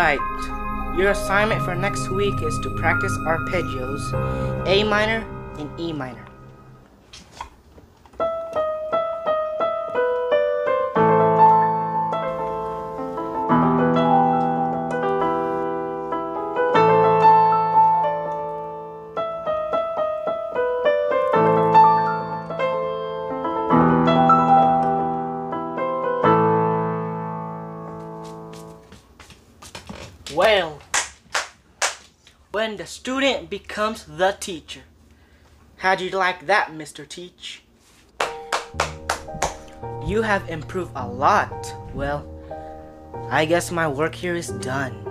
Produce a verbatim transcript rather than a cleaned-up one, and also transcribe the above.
Alright, your assignment for next week is to practice arpeggios, A minor and E minor. Well, when the student becomes the teacher. How'd you like that, Mister Teach? You have improved a lot. Well, I guess my work here is done.